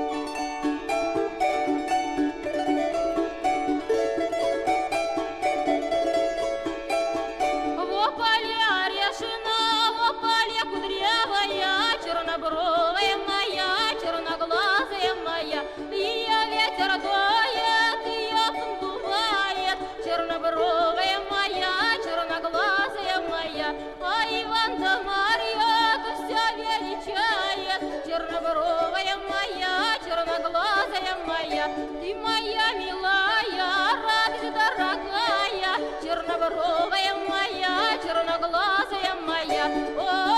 Чернобровая моя, черноглазая моя, ее ветер дует, ее поддувает. Чернобровая моя, черноглазая моя, а Иван да Марья все величает. Чернобровая моя, черноглазая моя, ты моя милая, радость дорогая. Чернобровая моя, черноглазая моя,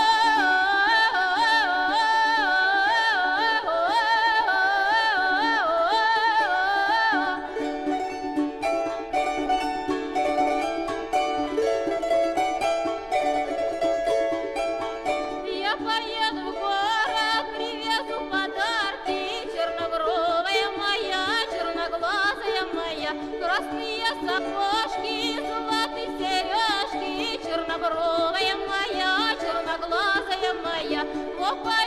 красные сапожки, золотые сережки. Чернобровая моя, черноглазая моя,